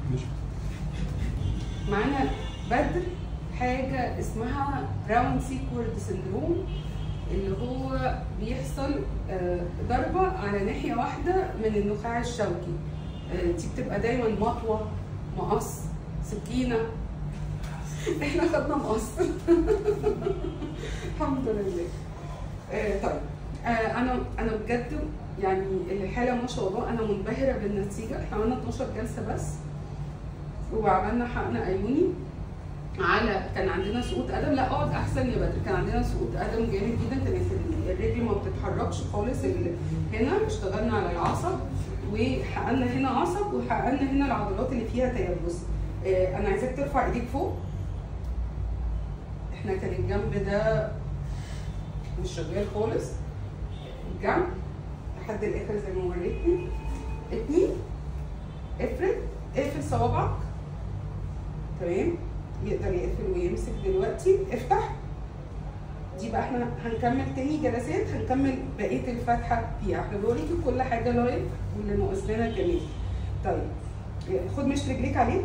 معانا بدر حاجه اسمها راوند سيكورد سندروم، اللي هو بيحصل ضربه على ناحيه واحده من النخاع الشوكي. دي بتبقى دايما مطوه، مقص، سكينه. احنا خدنا مقص. الحمد لله. طيب انا بجد يعني الحاله ما شاء الله انا منبهره بالنتيجه. احنا عملنا 12 جلسه بس، وعملنا حقن عيوني على كان عندنا سقوط قدم. لا اقعد احسن يا بدر. كان عندنا سقوط قدم جامد جدا، كانت الرجل ما بتتحركش خالص. هنا اشتغلنا على العصب، وحققنا هنا عصب، وحققنا هنا العضلات اللي فيها تيبس. انا عايزاك ترفع ايديك فوق. احنا كان الجنب ده مش شغال خالص، الجنب لحد الاخر زي ما وريتني. اتني، افرد، اقفل صوابعك. تمام، يقدر يقفل ويمسك دلوقتي. افتح. دي بقى احنا هنكمل تاني جلسات، هنكمل بقيه الفتحه فيها. احنا بوريكي كل حاجه لايف واللي ناقص لنا كمان. طيب خد مش رجليك عليك.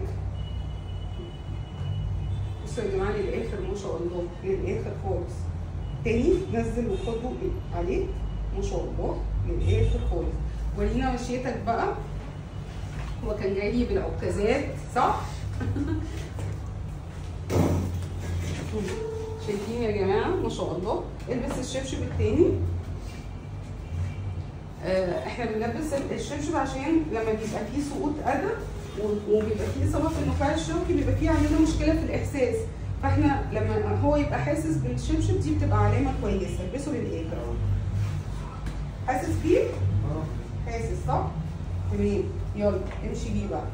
بصوا يا جماعه للاخر ما شاء الله، للاخر خالص. تاني نزل وخده عليك ما شاء الله للاخر خالص. ورينا وشيتك بقى. هو كان جاي لي بالعكازات صح؟ شايفين يا جماعه ما شاء الله. البس الشبشب التاني. احنا بنلبس الشبشب عشان لما بيبقى فيه سقوط قدم وبيبقى فيه اصابه في النخاع الشوكي بيبقى فيه عندنا مشكله في الاحساس، فاحنا لما هو يبقى حاسس بالشبشب دي بتبقى علامه كويسه. البسه للاخر. حاسس بيه؟ حاسس صح؟ تمام، يلا امشي بيه بقى.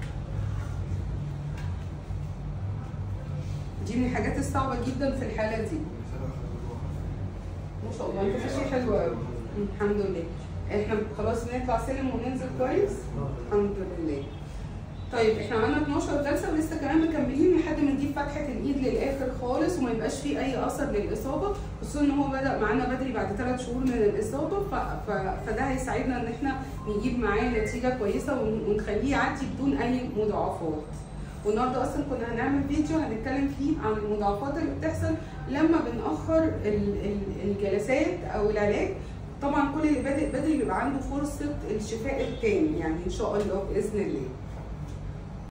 دي من الحاجات الصعبه جدا في الحاله دي. ما شاء الله انت ماشي حلو قوي. الحمد لله. احنا خلاص بنطلع سلم وننزل كويس. الحمد لله. طيب احنا عملنا 12 جلسه ولسه كمان مكملين لحد ما نجيب فتحه الايد للاخر خالص وما يبقاش فيه اي اثر للاصابه، خصوصا ان هو بدا معانا بدري بعد 3 شهور من الاصابه. فده هيساعدنا ان احنا نجيب معاه نتيجه كويسه ونخليه يعدي بدون اي مضاعفات. والنهارده اصلا كنا هنعمل فيديو هنتكلم فيه عن المضاعفات اللي بتحصل لما بنأخر الجلسات او العلاج. طبعا كل اللي بادئ بدري بيبقى عنده فرصه الشفاء التام يعني ان شاء الله باذن الله.